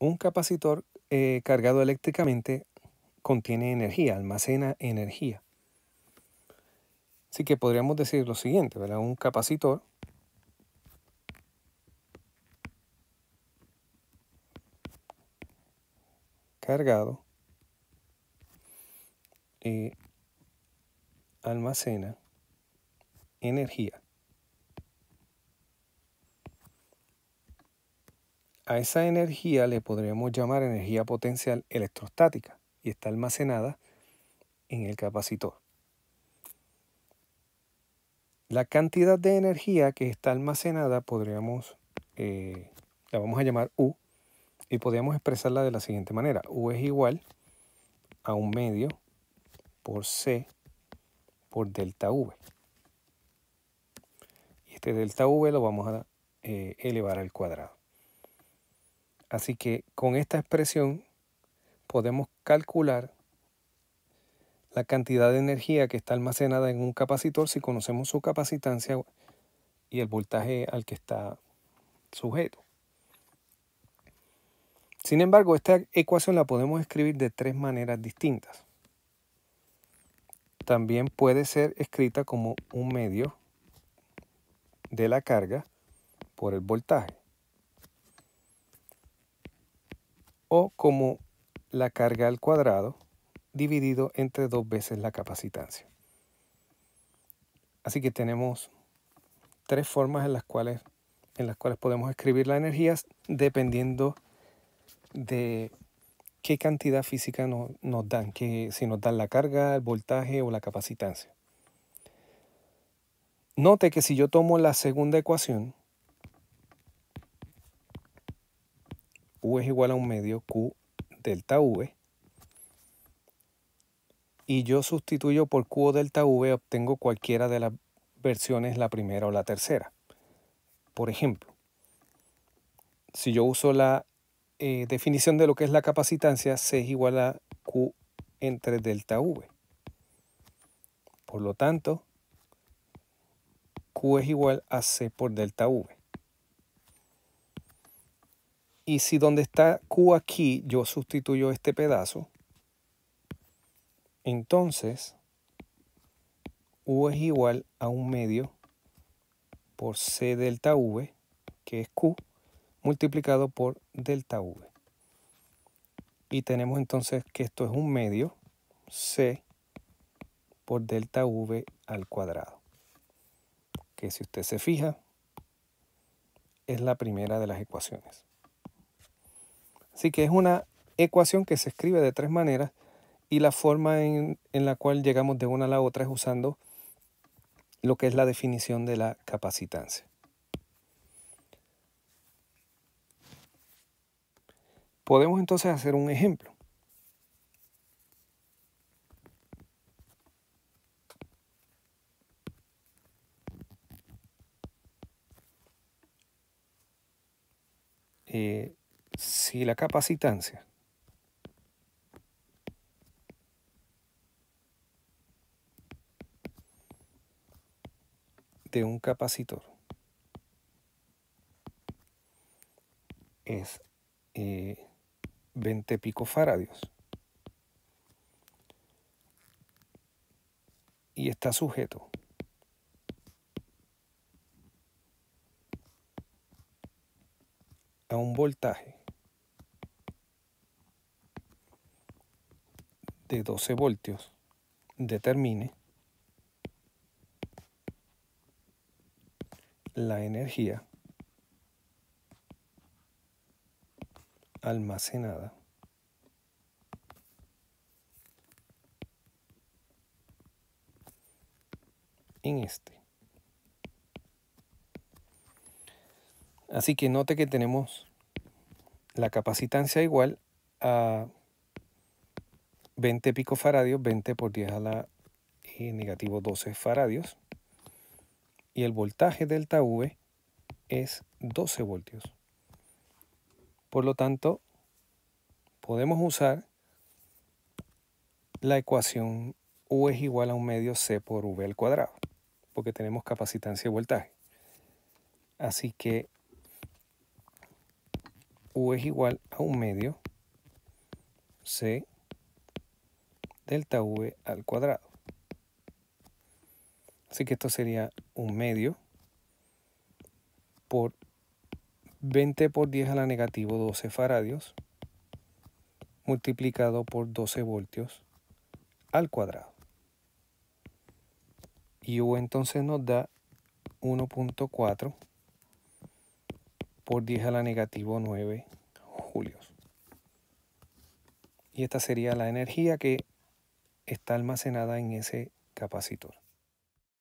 Un capacitor cargado eléctricamente contiene energía, almacena energía. Así que podríamos decir lo siguiente, ¿verdad? Un capacitor cargado almacena energía. A esa energía le podríamos llamar energía potencial electrostática y está almacenada en el capacitor. La cantidad de energía que está almacenada la vamos a llamar U y podríamos expresarla de la siguiente manera. U es igual a 1/2 por C por delta V. Y este delta V lo vamos a elevar al cuadrado. Así que con esta expresión podemos calcular la cantidad de energía que está almacenada en un capacitor si conocemos su capacitancia y el voltaje al que está sujeto. Sin embargo, esta ecuación la podemos escribir de 3 maneras distintas. También puede ser escrita como 1/2 de la carga por el voltaje, o como la carga al cuadrado dividido entre 2 veces la capacitancia. Así que tenemos 3 formas en las cuales podemos escribir la energía dependiendo de qué cantidad física nos dan, si nos dan la carga, el voltaje o la capacitancia. Note que si yo tomo la segunda ecuación, U es igual a 1/2 Q delta V, y yo sustituyo por Q o delta V, obtengo cualquiera de las versiones, la primera o la tercera. Por ejemplo, si yo uso la definición de lo que es la capacitancia, C es igual a Q entre delta V. Por lo tanto, Q es igual a C por delta V. Y si donde está Q aquí yo sustituyo este pedazo, entonces U es igual a 1/2 por C delta V, que es Q, multiplicado por delta V. Y tenemos entonces que esto es 1/2 C por delta V al cuadrado, que si usted se fija, es la primera de las ecuaciones. Así que es una ecuación que se escribe de 3 maneras, y la forma en la cual llegamos de una a la otra es usando lo que es la definición de la capacitancia. Podemos entonces hacer un ejemplo. Si la capacitancia de un capacitor es 20 picofaradios y está sujeto a un voltaje de 12 voltios, determine la energía almacenada en este. Así que note que tenemos la capacitancia igual a 20 picofaradios, 20 por 10 a la negativo 12 faradios, y el voltaje delta V es 12 voltios. Por lo tanto, podemos usar la ecuación U es igual a 1/2 C por V al cuadrado, porque tenemos capacitancia y voltaje. Así que U es igual a 1/2 C delta V al cuadrado. Así que esto sería 1/2 por 20 por 10 a la negativo 12 faradios multiplicado por 12 voltios al cuadrado. Y U entonces nos da 1.4 por 10 a la negativo 9 julios. Y esta sería la energía que está almacenada en ese capacitor.